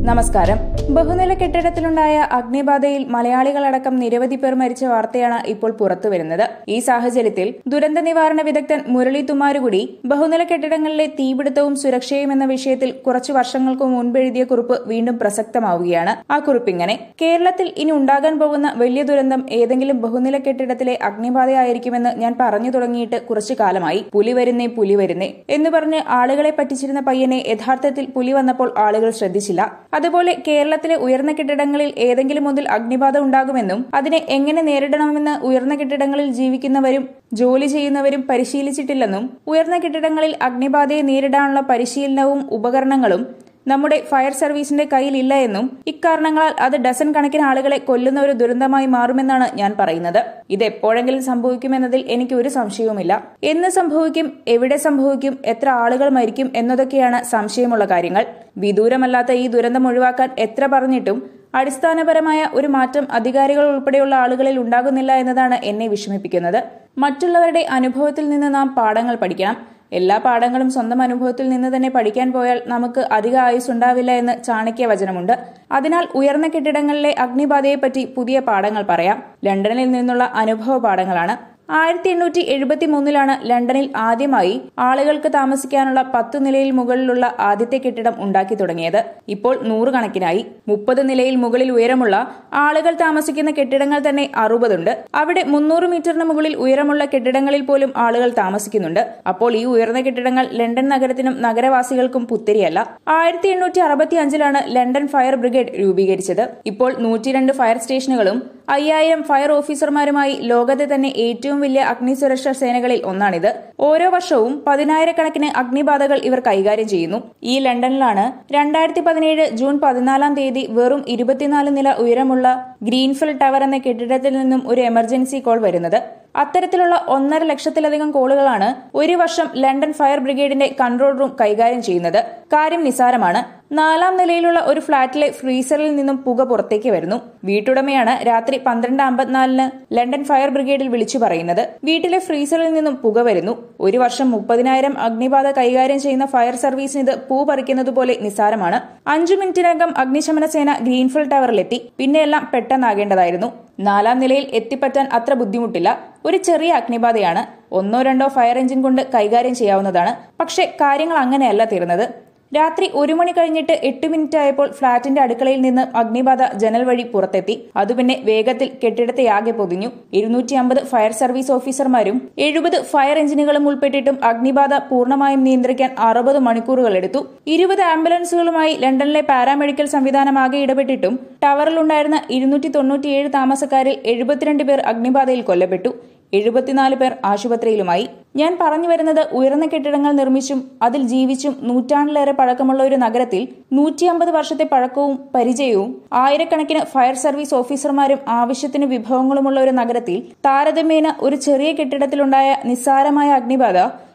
നമസ്കാരം. ബഹുനില കെട്ടിടത്തിലുണ്ടായ അഗ്നിബാധയിൽ മലയാളികളടക്കം നിരവധി പേർ മരിച്ച വാർത്തയാണ് ഇപ്പോൾ പുറത്തുവരുന്നത്. ഈ സാഹചര്യത്തിൽ ദുരന്ത നിവാരണ വിദഗ്ധൻ മുരളി തുമ്മാരുകുടി ബഹുനില കെട്ടിടങ്ങളിലെ തീപിടുത്തവും സുരക്ഷയും എന്ന വിഷയത്തിൽ കുറച്ചു വർഷങ്ങൾക്ക് മുൻപ് എഴുതിയ കുറിപ്പ് വീണ്ടും പ്രസക്തമാവുകയാണ്. ആ കുറിപ്പിങ്ങനെ: കേരളത്തിൽ ഇനി ഉണ്ടാകാൻ പോകുന്ന വലിയ ദുരന്തം ഏതെങ്കിലും ബഹുനില കെട്ടിടത്തിലെ അഗ്നിബാധയായിരിക്കുമെന്ന് ഞാൻ പറഞ്ഞു തുടങ്ങിയിട്ട് കുറച്ചു കാലമായി. പുലി വരുന്നേ എന്ന് പറഞ്ഞ് ആളുകളെ പറ്റിച്ചിരുന്ന പയ്യനെ യഥാർത്ഥത്തിൽ പുലി വന്നപ്പോൾ ആളുകൾ ശ്രദ്ധിച്ചില്ല. അതുപോലെ കേരളത്തിലെ ഉയർന്ന കെട്ടിടങ്ങളിൽ ഏതെങ്കിലും ഒന്നിൽ അഗ്നിബാധ ഉണ്ടാകുമെന്നും അതിനെ എങ്ങനെ നേരിടണമെന്ന് ഉയർന്ന കെട്ടിടങ്ങളിൽ ജീവിക്കുന്നവരും ജോലി ചെയ്യുന്നവരും പരിശീലിച്ചിട്ടില്ലെന്നും ഉയർന്ന കെട്ടിടങ്ങളിൽ അഗ്നിബാധയെ നേരിടാനുള്ള പരിശീലനവും ഉപകരണങ്ങളും നമ്മുടെ ഫയർ സർവീസിന്റെ കയ്യിലില്ല എന്നും ഇക്കാരണങ്ങളാൽ അത് ഡസൻ കണക്കിന് ആളുകളെ കൊല്ലുന്ന ഒരു ദുരന്തമായി മാറുമെന്നാണ് ഞാൻ പറയുന്നത്. ഇത് എപ്പോഴെങ്കിലും സംഭവിക്കുമെന്നതിൽ എനിക്ക് ഒരു സംശയവുമില്ല. എന്ന് സംഭവിക്കും, എവിടെ സംഭവിക്കും, എത്ര ആളുകൾ മരിക്കും എന്നതൊക്കെയാണ് സംശയമുള്ള കാര്യങ്ങൾ. വിദൂരമല്ലാത്ത ഈ ദുരന്തം ഒഴിവാക്കാൻ എത്ര പറഞ്ഞിട്ടും അടിസ്ഥാനപരമായ ഒരു മാറ്റം അധികാരികൾ ഉൾപ്പെടെയുള്ള ആളുകളിൽ ഉണ്ടാകുന്നില്ല എന്നതാണ് എന്നെ വിഷമിപ്പിക്കുന്നത്. മറ്റുള്ളവരുടെ അനുഭവത്തിൽ നിന്ന് നാം പാഠങ്ങൾ പഠിക്കണം. എല്ലാ പാഠങ്ങളും സ്വന്തം അനുഭവത്തിൽ നിന്ന് തന്നെ പഠിക്കാൻ പോയാൽ നമുക്ക് അധിക ആയുസ് ഉണ്ടാവില്ല എന്ന് ചാണക്യ വചനമുണ്ട്. അതിനാൽ ഉയർന്ന കെട്ടിടങ്ങളിലെ അഗ്നിബാധയെപ്പറ്റി പുതിയ പാഠങ്ങൾ പറയാം. ലണ്ടനിൽ നിന്നുള്ള അനുഭവ പാഠങ്ങളാണ്. 1873 ലണ്ടനിൽ ആദ്യമായി ആളുകൾക്ക് താമസിക്കാനുള്ള 10 നിലയിൽ മുകളിലുള്ള ആദ്യത്തെ കെട്ടിടം ഉണ്ടാക്കി തുടങ്ങിയത്. ഇപ്പോൾ 100 കണക്കിനായി. 30 നിലയിൽ മുകളിൽ ഉയരമുള്ള ആളുകൾ താമസിക്കുന്ന കെട്ടിടങ്ങൾ തന്നെ 60 ഉണ്ട്. അവിടെ 300 മീറ്ററിന് മുകളിൽ ഉയരമുള്ള കെട്ടിടങ്ങളിൽ പോലും ആളുകൾ താമസിക്കുന്നുണ്ട്. അപ്പോൾ ഈ ഉയർന്ന കെട്ടിടങ്ങൾ ലണ്ടൻ നഗരത്തിനും നഗരവാസികൾക്കും പുത്തിരിയല്ല. 1865 ലണ്ടൻ ഫയർ ബ്രിഗേഡ് രൂപീകരിച്ചത്. ഇപ്പോൾ 102 ഫയർ സ്റ്റേഷനുകളും 5000 ഫയർ ഓഫീസർമാരുമായി ലോകത്തെ തന്നെ ഏറ്റവും വലിയ അഗ്നിസുരക്ഷാ സേനകളിൽ ഒന്നാണിത്. ഓരോ വർഷവും 10,000 അഗ്നിബാധകൾ ഇവർ കൈകാര്യം ചെയ്യുന്നു. ഈ ലണ്ടനിലാണ് 2017 ജൂൺ 14 വെറും 24 നില ഉയരമുള്ള ഗ്രീൻഫീൽഡ് ടവർ എന്ന കെട്ടിടത്തിൽ നിന്നും ഒരു എമർജൻസി കോൾ വരുന്നത്. അത്തരത്തിലുള്ള 1.5 ലക്ഷത്തിലധികം കോളുകളാണ് ഒരു വർഷം ലണ്ടൻ ഫയർ ബ്രിഗേഡിന്റെ കൺട്രോൾ റൂം കൈകാര്യം ചെയ്യുന്നത്. കാര്യം നിസാരമാണ്. 4ാം നിലയിലുള്ള ഒരു ഫ്ളാറ്റിലെ ഫ്രീസറിൽ നിന്നും പുക പുറത്തേക്ക് വരുന്നു. വീട്ടുടമയാണ് രാത്രി 12:54 ലണ്ടൻ ഫയർ ബ്രിഗേഡിൽ വിളിച്ചു പറയുന്നത്, വീട്ടിലെ ഫ്രീസറിൽ നിന്നും പുക വരുന്നു. ഒരു വർഷം 30,000 അഗ്നിബാധ കൈകാര്യം ചെയ്യുന്ന ഫയർ സർവീസിന് ഇത് പൂ പറിക്കുന്നതുപോലെ നിസാരമാണ്. 5 മിനിറ്റിനകം അഗ്നിശമന സേന ഗ്രീൻഫീൽഡ് ടവറിലെത്തി. പിന്നെയെല്ലാം പെട്ടെന്നാകേണ്ടതായിരുന്നു. 4ാം നിലയിൽ എത്തിപ്പറ്റാൻ അത്ര ബുദ്ധിമുട്ടില്ല. ഒരു ചെറിയ അഗ്നിബാധയാണ്. 1-2 ഫയർ എഞ്ചിൻ കൊണ്ട് കൈകാര്യം ചെയ്യാവുന്നതാണ്. പക്ഷേ കാര്യങ്ങൾ അങ്ങനെയല്ല തീർന്നത്. രാത്രി 1 മണി കഴിഞ്ഞിട്ട് 8 മിനിറ്റ് ആയപ്പോൾ ഫ്ളാറ്റിന്റെ അടുക്കളയിൽ നിന്ന് അഗ്നിബാധ ജനൽ വഴി പുറത്തെത്തി. അതുപിന്നെ വേഗത്തിൽ കെട്ടിടത്തെ ആകെ പൊതിഞ്ഞു. 250 ഫയർ സർവീസ് ഓഫീസർമാരും 70 ഫയർ എഞ്ചിനുകളും ഉൾപ്പെട്ടിട്ടും അഗ്നിബാധ പൂർണ്ണമായും നിയന്ത്രിക്കാൻ 60 മണിക്കൂറുകൾ എടുത്തു. 20 ആംബുലൻസുകളുമായി ലണ്ടനിലെ പാരാമെഡിക്കൽ സംവിധാനം ആകെ ഇടപെട്ടിട്ടും ടവറിലുണ്ടായിരുന്ന 297 താമസക്കാരിൽ 72 പേർ അഗ്നിബാധയിൽ കൊല്ലപ്പെട്ടു. 74 പേർ ആശുപത്രിയിലുമായി. ഞാൻ പറഞ്ഞു വരുന്നത്, ഉയർന്ന കെട്ടിടങ്ങൾ നിർമ്മിച്ചും അതിൽ ജീവിച്ചും നൂറ്റാണ്ടിലേറെ പഴക്കമുള്ള ഒരു നഗരത്തിൽ 150 വർഷത്തെ പഴക്കവും പരിചയവും ആയിരക്കണക്കിന് ഫയർ സർവീസ് ഓഫീസർമാരും ആവശ്യത്തിന് വിഭവങ്ങളുമുള്ള ഒരു നഗരത്തിൽ താരതമ്യേന ഒരു ചെറിയ കെട്ടിടത്തിലുണ്ടായ നിസ്സാരമായ അഗ്നിബാധ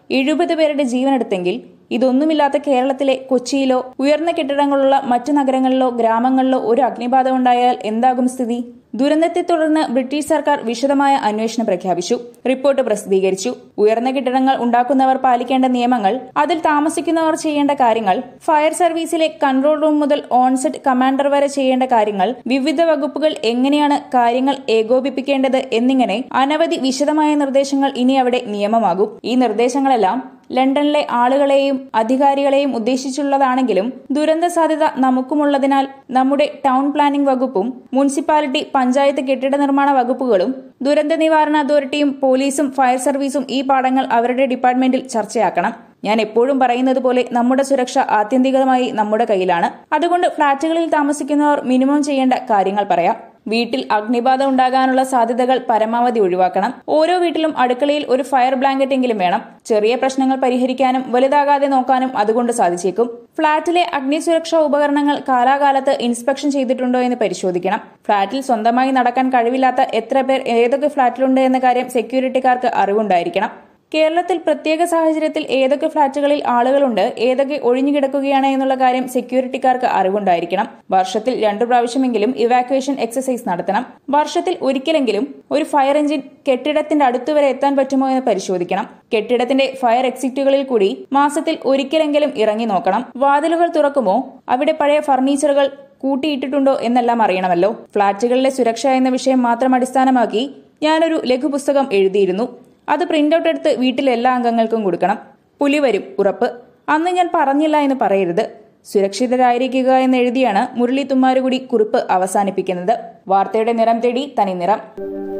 70 പേരുടെ ജീവനെടുത്തെങ്കിൽ ഇതൊന്നുമില്ലാത്ത കേരളത്തിലെ കൊച്ചിയിലോ ഉയർന്ന കെട്ടിടങ്ങളുള്ള മറ്റു നഗരങ്ങളിലോ ഗ്രാമങ്ങളിലോ ഒരു അഗ്നിബാധ ഉണ്ടായാൽ എന്താകും സ്ഥിതി? ദുരന്തത്തെ തുടർന്ന് ബ്രിട്ടീഷ് സർക്കാർ വിശദമായ അന്വേഷണം പ്രഖ്യാപിച്ചു. റിപ്പോർട്ട് പ്രസിദ്ധീകരിച്ചു. ഉയർന്ന കെട്ടിടങ്ങൾ ഉണ്ടാക്കുന്നവർ പാലിക്കേണ്ട നിയമങ്ങൾ, അതിൽ താമസിക്കുന്നവർ ചെയ്യേണ്ട കാര്യങ്ങൾ, ഫയർ സർവീസിലെ കൺട്രോൾ റൂം മുതൽ ഓൺസെറ്റ് കമാൻഡർ വരെ ചെയ്യേണ്ട കാര്യങ്ങൾ, വിവിധ വകുപ്പുകൾ എങ്ങനെയാണ് കാര്യങ്ങൾ ഏകോപിപ്പിക്കേണ്ടത് എന്നിങ്ങനെ അനവധി വിശദമായ നിർദ്ദേശങ്ങൾ ഇനി അവിടെ നിയമമാകും. ഈ നിർദ്ദേശങ്ങളെല്ലാം ലണ്ടനിലെ ആളുകളെയും അധികാരികളെയും ഉദ്ദേശിച്ചുള്ളതാണെങ്കിലും ദുരന്ത സാധ്യത നമുക്കുമുള്ളതിനാൽ നമ്മുടെ ടൗൺ പ്ലാനിംഗ് വകുപ്പും മുനിസിപ്പാലിറ്റി പഞ്ചായത്ത് കെട്ടിട നിർമ്മാണ വകുപ്പുകളും ദുരന്ത നിവാരണ അതോറിറ്റിയും പോലീസും ഫയർ സർവീസും ഈ പാഠങ്ങൾ അവരുടെ ഡിപ്പാർട്ട്മെന്റിൽ ചർച്ചയാക്കണം. ഞാൻ എപ്പോഴും പറയുന്നത് പോലെ നമ്മുടെ സുരക്ഷ ആത്യന്തികമായി നമ്മുടെ കയ്യിലാണ്. അതുകൊണ്ട് ഫ്ളാറ്റുകളിൽ താമസിക്കുന്നവർ മിനിമം ചെയ്യേണ്ട കാര്യങ്ങൾ പറയാം. വീട്ടിൽ അഗ്നിബാധ ഉണ്ടാകാനുള്ള സാധ്യതകൾ പരമാവധി ഒഴിവാക്കണം. ഓരോ വീട്ടിലും അടുക്കളയിൽ ഒരു ഫയർ ബ്ലാങ്കറ്റ് എങ്കിലും വേണം. ചെറിയ പ്രശ്നങ്ങൾ പരിഹരിക്കാനും വലുതാകാതെ നോക്കാനും അതുകൊണ്ട് സാധിച്ചേക്കും. ഫ്ളാറ്റിലെ അഗ്നിസുരക്ഷാ ഉപകരണങ്ങൾ കാലാകാലത്ത് ഇൻസ്പെക്ഷൻ ചെയ്തിട്ടുണ്ടോ എന്ന് പരിശോധിക്കണം. ഫ്ളാറ്റിൽ സ്വന്തമായി നടക്കാൻ കഴിവില്ലാത്ത എത്ര പേർ ഏതൊക്കെ ഫ്ളാറ്റിലുണ്ട് എന്ന കാര്യം സെക്യൂരിറ്റിക്കാർക്ക് അറിവുണ്ടായിരിക്കണം. കേരളത്തിൽ പ്രത്യേക സാഹചര്യത്തിൽ ഏതൊക്കെ ഫ്ളാറ്റുകളിൽ ആളുകളുണ്ട്, ഏതൊക്കെ ഒഴിഞ്ഞുകിടക്കുകയാണ് എന്നുള്ള കാര്യം സെക്യൂരിറ്റിക്കാർക്ക് അറിവുണ്ടായിരിക്കണം. വർഷത്തിൽ 2 പ്രാവശ്യമെങ്കിലും ഇവാക്യുവേഷൻ എക്സസൈസ് നടത്തണം. വർഷത്തിൽ ഒരിക്കലെങ്കിലും ഒരു ഫയർ എഞ്ചിൻ കെട്ടിടത്തിന്റെ അടുത്തുവരെ എത്താൻ പറ്റുമോ എന്ന് പരിശോധിക്കണം. കെട്ടിടത്തിന്റെ ഫയർ എക്സിറ്റുകളിൽ കൂടി മാസത്തിൽ ഒരിക്കലെങ്കിലും ഇറങ്ങി നോക്കണം. വാതിലുകൾ തുറക്കുമോ, അവിടെ പഴയ ഫർണിച്ചറുകൾ കൂട്ടിയിട്ടിട്ടുണ്ടോ എന്നെല്ലാം അറിയണമല്ലോ. ഫ്ളാറ്റുകളിലെ സുരക്ഷ എന്ന വിഷയം മാത്രം അടിസ്ഥാനമാക്കി ഞാനൊരു ലഘുപുസ്തകം എഴുതിയിരുന്നു. അത് പ്രിന്റൌട്ട് എടുത്ത് വീട്ടിലെ എല്ലാ അംഗങ്ങൾക്കും കൊടുക്കണം. പുലി വരും ഉറപ്പ്. അന്ന് ഞാൻ പറഞ്ഞില്ല എന്ന് പറയരുത്. സുരക്ഷിതരായിരിക്കുക എന്നെഴുതിയാണ് മുരളി തുമ്മാരുകുടി കുറിപ്പ് അവസാനിപ്പിക്കുന്നത്. വാർത്തയുടെ നിറം തേടി തനി നിറം.